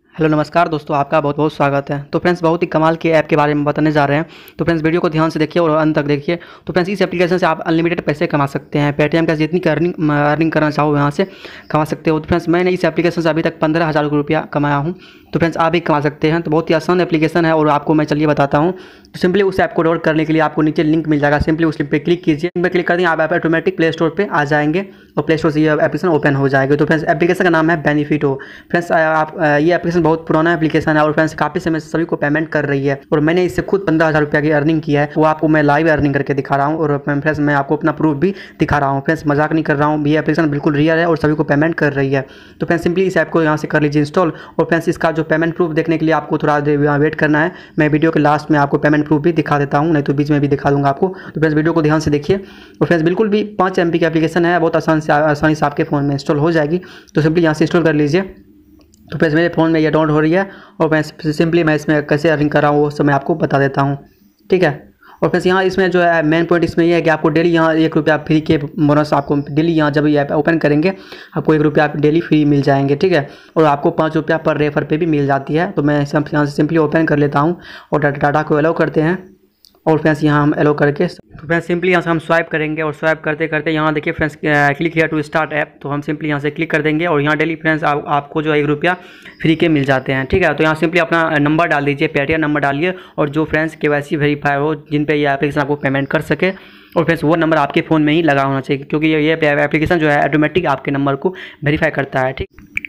Hello नमस्कार दोस्तों, आपका बहुत बहुत स्वागत है। तो फ्रेंड्स, बहुत ही कमाल के ऐप के बारे में बताने जा रहे हैं। तो फ्रेंड्स, वीडियो को ध्यान से देखिए और अंत तक देखिए। तो फ्रेंड्स, इस एप्लीकेशन से आप अनलिमिटेड पैसे कमा सकते हैं। पेटीएम का जितनी अर्निंग करना चाहो यहाँ से कमा सकते हो। तो फ्रेंड्स, मैंने इस एप्लीकेशन से अभी तक 15,000 रुपया कमाया हूँ। तो फ्रेंड्स, आप भी कमा सकते हैं। तो बहुत ही आसान एप्लीकेशन है और आपको मैं चलिए बताता हूँ। तो सिंपली उस ऐप को डाउनलोड करने के लिए आपको नीचे लिंक मिल जाएगा। सिंपली उस लिंक पे क्लिक कीजिए। लिंक पे क्लिक कर देंगे आप ऑटोमेटिक प्ले स्टोर पे आ जाएंगे और प्ले स्टोर से ये एप्लीकेशन ओपन हो जाएगी। तो फ्रेंड्स, एप्लीकेशन का नाम है बेनिफिटो। फ्रेंड्स, आप ये एप्लीकेशन बहुत पुराना एप्लीकेशन है और फ्रेंड्स काफ़ी समय से सभी को पेमेंट कर रही है और मैंने इससे खुद 15,000 रुपया की अर्निंग किया है। वो आपको मैं लाइव अर्निंग करके दिखा रहा हूँ और फ्रेंड्स मैं आपको अपना प्रूफ भी दिखा रहा हूँ। फ्रेंड्स, मजाक नहीं कर रहा हूँ, ये एप्लीकेशन बिल्कुल रियल है और सभी को पेमेंट कर रही है। तो फ्रेंड्स, सिंपली इस ऐप को यहाँ से कर लीजिए इंस्टॉल। और फ्रेंड्स, इसका जो पेमेंट प्रूफ देखने के लिए आपको थोड़ा वेट करना है। मैं वीडियो के लास्ट में आपको पेमेंट प्रूफ भी दिखा देता हूँ, नहीं तो बीच में भी दिखा दूंगा आपको। तो फ्रेंड्स, वीडियो को ध्यान से देखिए। और फ्रेंड्स, बिल्कुल भी 5 MB की एप्लीकेशन है, बहुत आसानी से आपके फ़ोन में इंस्टॉल हो जाएगी। तो सिंपली यहाँ से इंस्टॉल कर लीजिए। तो फ्रेंड्स, मेरे फ़ोन में ये डाउनलोड हो रही है और मैं सिंपली इसमें कैसे अर्निंग कर रहा हूँ वो सब मैं आपको बता देता हूँ, ठीक है। और फ्रेंड्स, यहाँ इसमें जो है मेन पॉइंट इसमें ये है कि आपको डेली यहाँ 1 रुपया फ्री के बोनस आपको डेली यहाँ जब ये ऐप ओपन करेंगे आपको 1 रुपया डेली फ्री मिल जाएंगे, ठीक है। और आपको 5 रुपया पर रेफर पे भी मिल जाती है। तो मैं यहाँ से सिंपली ओपन कर लेता हूँ और डाटा को अलाउ करते हैं। और फ्रेंड्स, यहाँ हम एलो करके तो फ्रेंड्स सिंपली यहाँ से हम स्वाइप करेंगे और स्वाइप करते करते यहाँ देखिए friends, click here to start app. तो हम सिंपली यहाँ से क्लिक कर देंगे और यहाँ डेली फ्रेंड्स आपको जो 1 रुपया फ्री के मिल जाते हैं, ठीक है। तो यहाँ सिंपली अपना नंबर डाल दीजिए, पेटीएम नंबर डालिए और जो फ्रेंड्स KYC वेरीफाई हो, जिन पे ये एप्लीकेशन आपको पेमेंट कर सके। और फ्रेंड्स, वो नंबर आपके फ़ोन में ही लगा होना चाहिए क्योंकि ये एप्लीकेशन जो है ऑटोमेटिक आपके नंबर को वेरीफाई करता है, ठीक।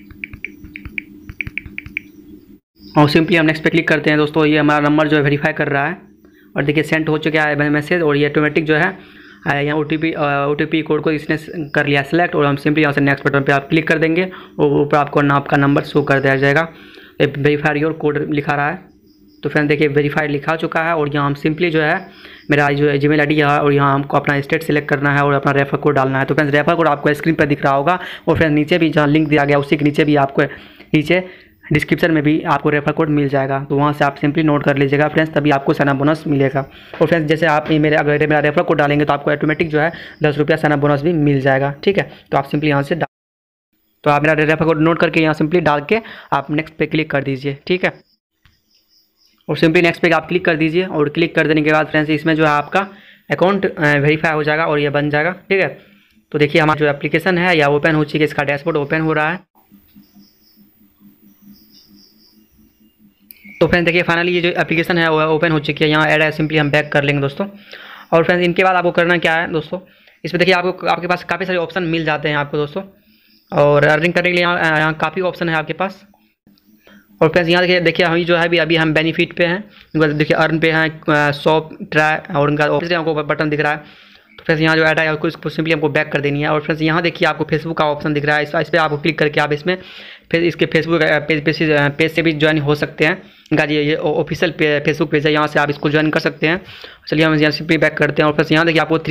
और सिंपली हम नेक्स्ट पे क्लिक करते हैं दोस्तों। ये हमारा नंबर जो है वेरीफाई कर रहा है और देखिए सेंड हो चुका है मैसेज और ये ऑटोमेटिक जो है यहाँ OTP कोड को इसने कर लिया सेलेक्ट। और हम सिंपली यहाँ से नेक्स्ट बटन पे आप क्लिक कर देंगे और ऊपर आपको आपका नंबर शो कर दिया जाएगा। वेरीफाई योर कोड लिखा रहा है। तो फ्रेंड्स देखिए वेरीफाइड लिखा चुका है और यहाँ हम सिंपली जो है मेरा जो है जीमेल ID है और यहाँ हमको अपना स्टेट सेलेक्ट करना है और अपना रेफर कोड डालना है। तो फ्रेंड्स, रेफर कोड आपको स्क्रीन पर दिख रहा होगा और फ्रेंड्स नीचे भी जहाँ लिंक दिया गया उसी के नीचे भी आपको नीचे डिस्क्रिप्शन में भी आपको रेफर कोड मिल जाएगा। तो वहाँ से आप सिंपली नोट कर लीजिएगा फ्रेंड्स, तभी आपको साइनअप बोनस मिलेगा। और फ्रेंड्स, जैसे आप अगर मेरा रेफर कोड डालेंगे तो आपको ऑटोमेटिक जो है 10 रुपया साइनअप बोनस भी मिल जाएगा, ठीक है। तो आप सिंपली यहाँ से तो आप मेरा रेफर कोड नोट करके यहाँ सिंपली डाल के आप नेक्स्ट पे क्लिक कर दीजिए, ठीक है। और सिंपली नेक्स्ट पे आप क्लिक कर दीजिए और क्लिक कर देने के बाद फ्रेंड्स इसमें जो है आपका अकाउंट वेरीफाई हो जाएगा और ये बन जाएगा, ठीक है। तो देखिए हमारा जो एप्लीकेशन है या ओपन हो चुकी है, इसका डैशबोर्ड ओपन हो रहा है। तो फ्रेंड्स देखिए फाइनली ये जो एप्लीकेशन है वो ओपन हो चुकी है। यहाँ ऐड है, सिंपली हम बैक कर लेंगे दोस्तों। और फ्रेंड्स, इनके बाद आपको करना क्या है दोस्तों, इसमें देखिए आपको आपके पास काफ़ी सारे ऑप्शन मिल जाते हैं आपको दोस्तों। और अर्निंग करने के लिए यहाँ काफ़ी ऑप्शन है आपके पास। और फ्रेंड्स यहाँ देखिए हम जो है अभी हम बेनिफिट पे हैं, देखिए अर्न पे हैं, शॉप ट्राई और उनका ऑप्शन हमको बटन दिख रहा है। तो फ्रेंड्स यहाँ जो ऐड है उसको सिंपली हमको बैक कर देनी है। और फ्रेंड्स यहाँ देखिए आपको फेसबुक का ऑप्शन दिख रहा है, इस पर आपको क्लिक करके आप इसमें फिर इसके फेसबुक पेज से भी ज्वाइन हो सकते हैं। इनका ये ऑफिशियल फेसबुक पेज है, यहाँ से आप इसको ज्वाइन कर सकते हैं। चलिए हम यहाँ सिंपली बैक करते हैं। और फ्रेंड्स यहाँ देखिए आपको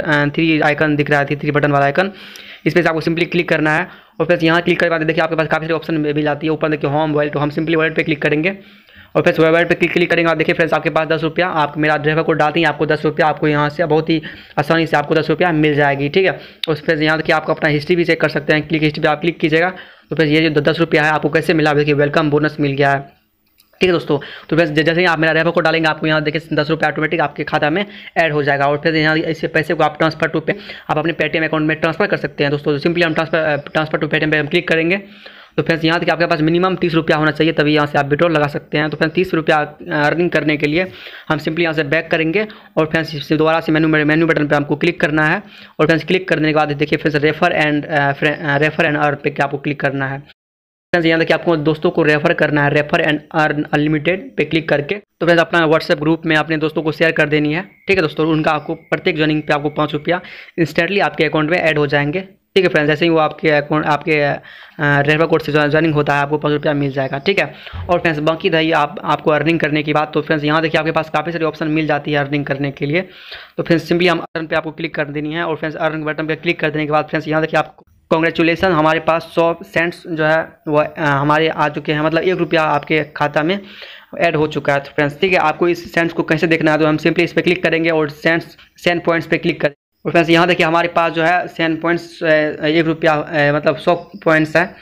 3 आइकन दिख रहा है, 3 बटन वाला आइकन, इस पर आपको सिंपली क्लिक करना है। और फिर यहाँ क्लिक करके बाद देखिए आपके पास काफ़ी सारे ऑप्शन मिल जाती है। ऊपर देखिए होम वॉलेट, तो हम सिंपली वॉलेट पे क्लिक करेंगे और फिर वॉलेट पे क्लिक करेंगे। आप देखिए फ्रेंड्स आपके पास 10 रुपया, आप मेरा रेफर कोड डालते हैं आपको 10 रुपया आपको यहाँ से बहुत ही आसानी से आपको 10 रुपया मिल जाएगी, ठीक है। और फिर यहाँ देखिए आपको अपना हिस्ट्री भी चेक कर सकते हैं। क्लिक हिस्ट्री पर आप क्लिक कीजिएगा तो फिर ये जो 10 रुपया है आपको कैसे मिला, देखिए वेलकम बोनस मिल गया है, ठीक है दोस्तों। तो फ्रेंड्स जैसे ही आप मेरा रेफर कोड डालेंगे आपको यहाँ देखिए 10 रुपये ऑटोमेटिक आपके खाता में ऐड हो जाएगा। और फिर यहाँ इस पैसे को आप ट्रांसफर टू पे आप अपने पेटीएम अकाउंट में ट्रांसफर कर सकते हैं दोस्तों। तो सिंपली हम ट्रांसफर टू पेटीएम पे हम क्लिक करेंगे। तो फ्रेंड्स यहाँ देखिए आपके पास मिनिमम 30 रुपया होना चाहिए, तभी यहाँ से आप विड्रॉल लगा सकते हैं। तो फ्रेंड्स 30 रुपया अर्निंग करने के लिए हम सिंपली यहाँ से बैक करेंगे और फ्रेंड्स दोबारा से मेन्यू बटन पर हमको क्लिक करना है। और फ्रेंड्स क्लिक करने के बाद देखिए फ्रेंड्स रेफर एंड अर्न पे आपको क्लिक करना है। फ्रेंड्स यहाँ देखिए आपको दोस्तों को रेफर करना है, रेफर एंड अर्न अनलिमिटेड पे क्लिक करके। तो फ्रेंड्स अपना व्हाट्सएप ग्रुप में अपने दोस्तों को शेयर कर देनी है, ठीक है दोस्तों। उनका आपको प्रत्येक ज्वाइनिंग पे आपको 5 रुपया इंस्टेंटली आपके अकाउंट में ऐड हो जाएंगे, ठीक है फ्रेंड्स। जैसे ही वो आपके अकाउंट आपके रेफर कोड से ज्वाइनिंग होता है आपको 5 रुपया मिल जाएगा, ठीक है। और फ्रेंड्स बाकी रही आपको अर्निंग करने की बात। तो फ्रेंड्स यहाँ देखिए आपके पास काफ़ी सारी ऑप्शन मिल जाती है अर्निंग करने के लिए। तो फ्रेंड्स सिंपली हम अर्न पे आपको क्लिक कर देनी है। और फ्रेंड्स अर्न बटन पर क्लिक कर देने के बाद फ्रेंड्स यहाँ देखिए आपको कॉन्ग्रेचुलेसन, हमारे पास 100 सेंट्स जो है वो हमारे आ चुके हैं, मतलब 1 रुपया आपके खाता में ऐड हो चुका है। तो फ्रेंड्स ठीक है, आपको इस सेंट्स को कैसे देखना है तो हम सिंपली इस पर क्लिक करेंगे और सेंड पॉइंट्स पे क्लिक करेंगे। और फ्रेंड्स यहाँ देखिए हमारे पास जो है सेंड पॉइंट्स 1 रुपया मतलब 100 पॉइंट्स है।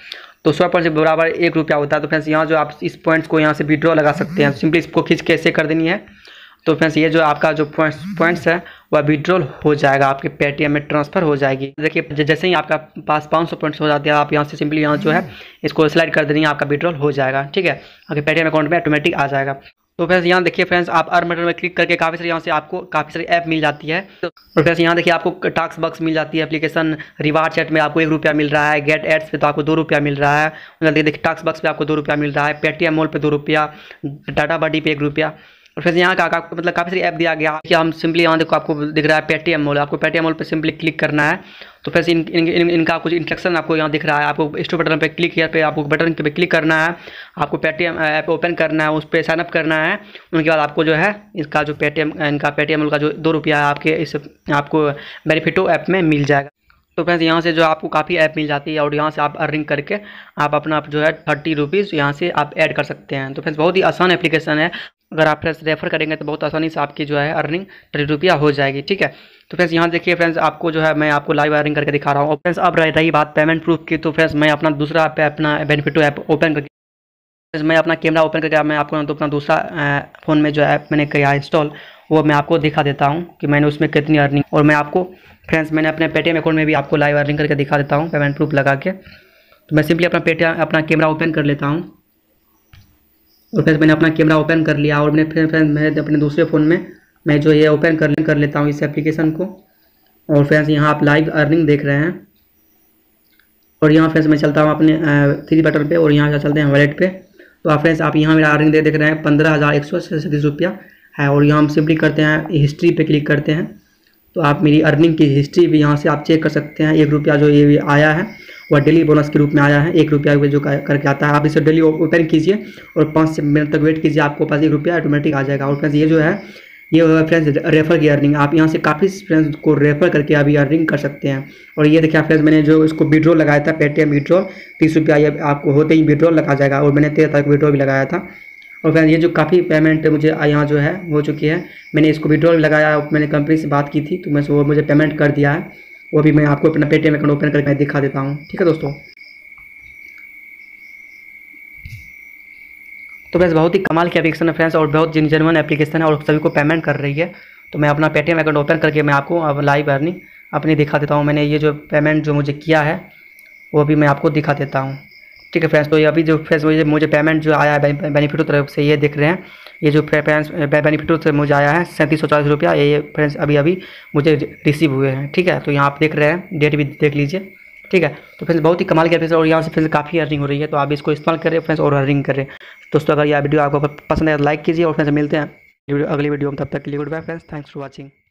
तो 100 पॉइंट्स के बराबर 1 रुपया होता है। तो फ्रेंड्स यहाँ जो आप इस पॉइंट्स को यहाँ से विड्रॉ लगा सकते हैं, सिंपली इसको खींच के ऐसे कर देनी है। तो फ्रेंड्स ये जो आपका जो पॉइंट्स है वह विड्रॉल हो जाएगा, आपके पेटीएम में ट्रांसफ़र हो जाएगी। देखिए जैसे ही आपका पास 500 पॉइंट्स हो जाते हैं, आप यहाँ से सिंपली यहाँ जो है इसको स्लाइड कर देनी है, आपका विड्रॉल हो जाएगा। ठीक है, आपके पेटीएम अकाउंट में ऑटोमेटिक आ जाएगा। तो फ्रेंड्स यहाँ देखिए फ्रेंड्स, आप अर्न बटन में क्लिक करके काफ़ी सारी यहाँ से आपको काफ़ी सारी ऐप मिल जाती है। और फ्रेंड्स यहाँ देखिए आपको टास्क बॉक्स मिल जाती है, एप्लीकेशन रिवार्ड चैट में आपको 1 रुपया मिल रहा है, गेट एड्स पे तो आपको 2 रुपया मिल रहा है, देखिए टास्क बॉक्स पे आपको 2 रुपया मिल रहा है, पेटीएम मॉल पे 2 रुपया, टाटा बडी पे 1 रुपया। और फिर यहाँ का मतलब काफ़ी सारी ऐप दिया गया कि हम सिंपली यहाँ देखो आपको दिख रहा है पेटीएम मॉल, आपको पेटीएम मॉल पे सिंपली क्लिक करना है। तो फिर इनका कुछ इंस्ट्रक्शन आपको यहाँ दिख रहा है, आपको स्टोर बटन पे क्लिक किया पे आपको बटन पे क्लिक करना है, आपको पेटीएम ऐप ओपन करना है, उस पर साइनअप करना है। उनके बाद आपको जो है इसका जो पेटीएम मॉल का जो 2 रुपया है आपके इस आपको बेनिफिटो ऐप में मिल जाएगा। तो फ्रेंड्स यहाँ से जो आपको काफ़ी ऐप मिल जाती है और यहाँ से आप अर्निंग करके आप अपना जो है 30 रुपीज़ यहाँ से आप ऐड कर सकते हैं। तो फ्रेंड्स बहुत ही आसान एप्लीकेशन है, अगर आप फ्रेंड्स रेफर करेंगे तो बहुत आसानी से आपकी जो है अर्निंग 30 रुपया हो जाएगी। ठीक है, तो फ्रेंड्स यहाँ देखिए फ्रेंड्स, आपको जो है मैं आपको लाइव अर्निंग करके दिखा रहा हूँ। और फ्रेंड्स अब रही बात पेमेंट प्रूफ की, तो फ्रेंड्स मैं अपना दूसरा ऐप अपना बेनिफिटो ऐप ओपन करके मैं अपना कैमरा ओपन करके मैं आपको तो अपना दूसरा फ़ोन में जो ऐप मैंने किया इंस्टॉल वो मैं आपको दिखा देता हूँ कि मैंने उसमें कितनी अर्निंग, और मैं आपको फ्रेंड्स मैंने अपने पेटीएम अकाउंट में भी आपको लाइव अर्निंग करके दिखा देता हूँ पेमेंट प्रूफ लगा के। तो मैं सिंपली अपना कैमरा ओपन कर लेता हूँ। और फ्रेंड्स मैंने अपना कैमरा ओपन कर लिया और मैंने फ्रेंड्स मैं अपने दूसरे फ़ोन में मैं जो ये ओपन कर लेता हूँ इस एप्लीकेशन को। और फ्रेंड्स यहाँ आप लाइव अर्निंग देख रहे हैं, और यहाँ फ्रेंड्स मैं चलता हूँ अपने 3 बटन पे और यहाँ चलते हैं वॉलेट पे। तो आप फ्रेंड्स आप यहाँ मेरा अर्निंग देख रहे हैं 15,137 रुपया है। और यहाँ हम सिंपली करते हैं हिस्ट्री पे क्लिक करते हैं, तो आप मेरी अर्निंग की हिस्ट्री भी यहाँ से आप चेक कर सकते हैं। 1 रुपया जो ये आया है वह डेली बोनस के रूप में आया है, 1 रुपया जो करके आता है। आप इसे डेली ओपन कीजिए और 5 मिनट तक वेट कीजिए, आपको पास 1 रुपया ऑटोमेटिक आ जाएगा। और फ्रेंड्स ये जो है ये फ्रेंड्स रेफर की अर्निंग, आप यहाँ से काफ़ी फ्रेंड्स को रेफर करके अभी अर्निंग कर सकते हैं। और ये देखिए फ्रेंड्स मैंने जो इसको विड्रॉ लगाया था पेटीएम विड्रॉ 30 रुपया, ये आपको होते ही विड्रॉ लगा जाएगा। और मैंने 13 तारीख विड्रॉ भी लगाया था। और फ्रेंड्स ये जो काफ़ी पेमेंट मुझे यहाँ जो है हो चुकी है, मैंने इसको विड्रॉ भी लगाया, मैंने कंपनी से बात की थी तो मैं वो मुझे पेमेंट कर दिया है, वो भी मैं आपको अपना पेटीएम अकाउंट ओपन करके दिखा देता हूँ। ठीक है दोस्तों, तो फ्रेंड्स बहुत ही कमाल की एप्लीकेशन है फ्रेंड्स, और बहुत जेन्युइन एप्लीकेशन है और सभी को पेमेंट कर रही है। तो मैं अपना पेटीएम अकाउंट ओपन करके मैं आपको अब लाइव अर्निंग अपनी दिखा देता हूँ। मैंने ये जो पेमेंट जो मुझे किया है वो भी मैं आपको दिखा देता हूँ। ठीक है फ्रेंड्स, तो ये अभी जो फ्रेंड्स मुझे पेमेंट जो आया है बेनिफिटो तरफ से, ये देख रहे हैं, ये जो बेनिफिटो से मुझे आया है 3740 रुपया, ये फ्रेंड्स अभी मुझे रिसीव हुए हैं। ठीक है, तो यहाँ आप देख रहे हैं, डेट भी देख लीजिए। ठीक है, तो फ्रेंड्स बहुत ही कमाल के एप्लीकेशन और यहाँ से फ्रेंड्स काफ़ी अर्निंग हो रही है, तो आप इसको इस्तेमाल करें फ्रेंड्स और अर्निंग करें। दोस्तों अगर यह वीडियो आपको पसंद है तो लाइक कीजिए और फ्रेंड्स मिलते हैं अगली वीडियो में, तब तक के लिए good bye friends, thanks for watching.